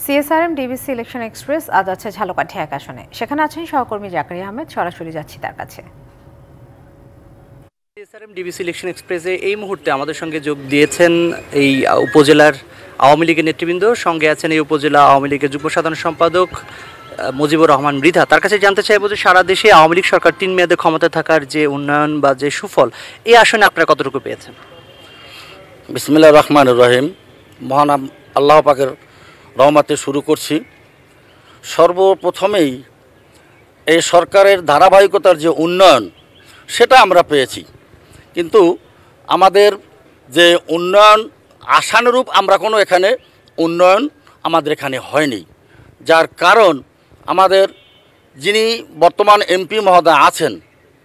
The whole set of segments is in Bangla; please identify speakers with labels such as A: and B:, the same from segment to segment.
A: সিএসআরএম ডিবিসি ইলেকশন এক্সপ্রেস আজ আছে ঝালকাঠি এক আসনে। সেখানে আছেন সহকর্মী জাকারিয়া আহমেদ। সরাসরি যাচ্ছি তার কাছে।
B: সিএসআরএম ডিবিসি ইলেকশন এক্সপ্রেসে এই মুহূর্তে আমাদের সঙ্গে যোগ দিয়েছেন এই উপজেলার আওয়ামী লীগের নেতৃবৃন্দ। সঙ্গে আছেন এই উপজেলা আওয়ামী লীগের যুগ্ম সাধারণ সম্পাদক মুজিবুর রহমান মৃধা। তার কাছে জানতে চাইব যে সারা দেশে আওয়ামী লীগ সরকার 3 মেয়াদে ক্ষমতায় থাকার যে উন্নয়ন বা যে সুফল, এই আসনে আপনারা কতটুকু পেয়েছেন?
C: বিসমিল্লাহির রহমানির রহিম। মহান আল্লাহ পাকের রহমতে শুরু করছি। সর্বপ্রথমেই এই সরকারের ধারাবাহিকতার যে উন্নয়ন সেটা আমরা পেয়েছি, কিন্তু আমাদের যে উন্নয়ন আশানুরূপ আমরা কোনো এখানে উন্নয়ন আমাদের এখানে হয়নি। যার কারণ আমাদের যিনি বর্তমান এমপি মহোদয় আছেন,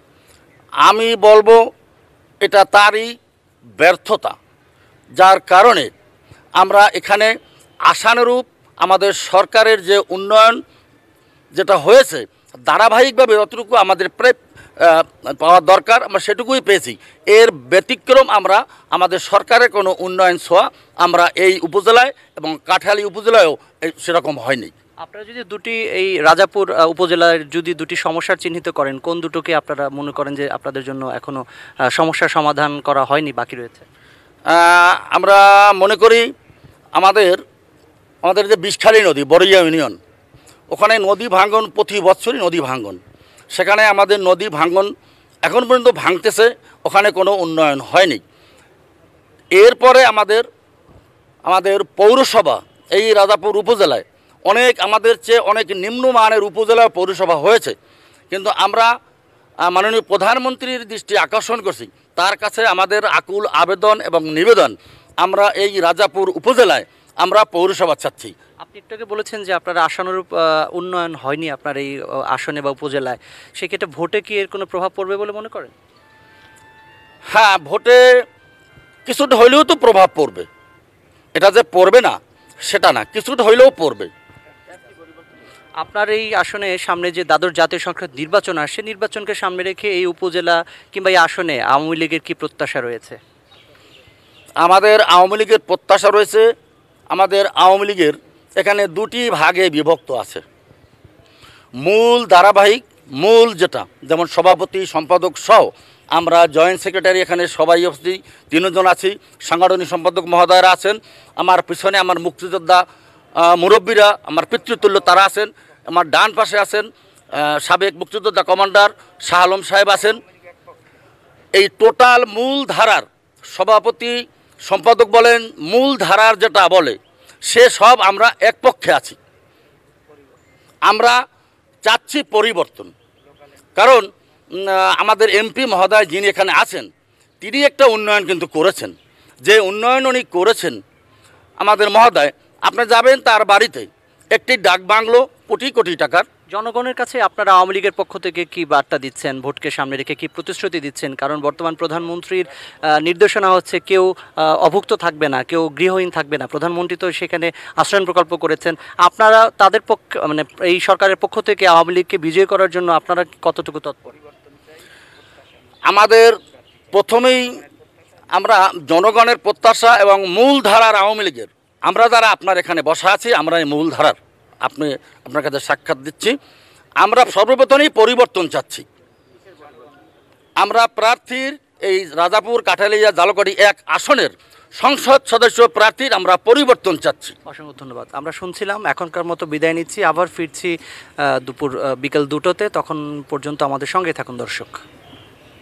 C: আমি বলবো এটা তারই ব্যর্থতা, যার কারণে আমরা এখানে আশানুরূপ আমাদের সরকারের যে উন্নয়ন যেটা হয়েছে ধারাবাহিকভাবে যতটুকু আমাদের পাওয়ার দরকার আমরা সেটুকুই পেয়েছি। এর ব্যতিক্রম আমরা আমাদের সরকারের কোনো উন্নয়ন ছোঁয়া আমরা এই উপজেলায় এবং কাঠালী উপজেলায়ও সেরকম হয়নি।
B: আপনারা যদি দুটি এই রাজাপুর উপজেলার যদি দুটি সমস্যার চিহ্নিত করেন, কোন দুটোকে আপনারা মনে করেন যে আপনাদের জন্য এখনও সমস্যার সমাধান করা হয়নি, বাকি রয়েছে?
C: আমরা মনে করি আমাদের যে বিষখালী নদী বড়ইয়া ইউনিয়ন, ওখানে নদী ভাঙ্গন প্রতি বছরই নদী ভাঙ্গন, সেখানে আমাদের নদী ভাঙ্গন এখন পর্যন্ত ভাঙতেছে, ওখানে কোনো উন্নয়ন হয়নি। এরপরে আমাদের পৌরসভা এই রাজাপুর উপজেলায় অনেক আমাদের চেয়ে অনেক নিম্নমানের উপজেলা পৌরসভা হয়েছে, কিন্তু আমরা মাননীয় প্রধানমন্ত্রীর দৃষ্টি আকর্ষণ করছি। তার কাছে আমাদের আকুল আবেদন এবং নিবেদন, আমরা এই রাজাপুর উপজেলায় আমরা পৌরসভা চাচ্ছি।
B: আপনি একটু আগে বলেছেন যে আপনার আশানুরূপ উন্নয়ন হয়নি আপনার এই আসনে বা উপজেলায়, সেক্ষেত্রে ভোটে কি এর কোনো প্রভাব পড়বে বলে মনে করেন?
C: হ্যাঁ, ভোটে কিছুটা হইলেও তো প্রভাব পড়বে, এটা যে পড়বে না সেটা না, কিছুটা হইলেও পড়বে।
B: আপনার এই আসনে সামনে যে দ্বাদশ জাতীয় সংসদ নির্বাচন আসছে, নির্বাচনকে সামনে রেখে এই উপজেলা কিংবা এই আসনে আওয়ামী লীগের কি প্রত্যাশা রয়েছে?
C: আমাদের আওয়ামী লীগের প্রত্যাশা রয়েছে, আমাদের আওয়ামী লীগের এখানে দুটি ভাগে বিভক্ত আছে। মূল ধারাবাহিক মূল যেটা, যেমন সভাপতি সম্পাদক সহ আমরা জয়েন্ট সেক্রেটারি এখানে সবাই অবস্থি 3 জন আছি, সাংগঠনিক সম্পাদক মহোদয়রা আছেন, আমার পিছনে আমার মুক্তিযোদ্ধা মুরব্বীরা আমার পিতৃতুল্য তারা আছেন, আমার ডান পাশে আছেন সাবেক মুক্তিযোদ্ধা কমান্ডার শাহ আলম সাহেব আছেন। এই টোটাল মূল ধারার সভাপতি সম্পাদক বলেন, মূল ধারার যেটা বলে সে সব আমরা এক পক্ষে আছি। আমরা চাচ্ছি পরিবর্তন, কারণ আমাদের এমপি মহোদয় যিনি এখানে আছেন তিনি একটা উন্নয়ন কিন্তু করেছেন। যে উন্নয়ন উনি করেছেন আমাদের মহোদয়, আপনি যাবেন তার বাড়িতে একটি ডাক বাংলো কোটি কোটি টাকার।
B: জনগণের কাছে আপনারা আওয়ামী লীগের পক্ষ থেকে কি বার্তা দিচ্ছেন, ভোটকে সামনে রেখে কি প্রতিশ্রুতি দিচ্ছেন? কারণ বর্তমান প্রধানমন্ত্রীর নির্দেশনা হচ্ছে কেউ অভুক্ত থাকবে না, কেউ গৃহহীন থাকবে না। প্রধানমন্ত্রী তো সেখানে আশ্রয়ণ প্রকল্প করেছেন। আপনারা তাদের পক্ষ মানে এই সরকারের পক্ষ থেকে আওয়ামী লীগকে বিজয় করার জন্য আপনারা কতটুকু তৎপর?
C: আমাদের প্রথমেই আমরা জনগণের প্রত্যাশা এবং মূল ধারার আওয়ামী লীগের আমরা যারা আপনার এখানে বসা আছি, আমরা এই মূল ধারার আপনার কাছে সাক্ষাৎ দিচ্ছি। আমরা সর্বপ্রথমেই পরিবর্তন চাচ্ছি। আমরা প্রার্থীর এই রাজাপুর কাঠালিয়া ঝালকাঠি 1 আসনের সংসদ সদস্য প্রার্থীর আমরা পরিবর্তন চাচ্ছি।
B: অসংখ্য ধন্যবাদ। আমরা শুনছিলাম, এখনকার মতো বিদায় নিচ্ছি, আবার ফিরছি বিকেল 2টোতে। তখন পর্যন্ত আমাদের সঙ্গে থাকুন দর্শক।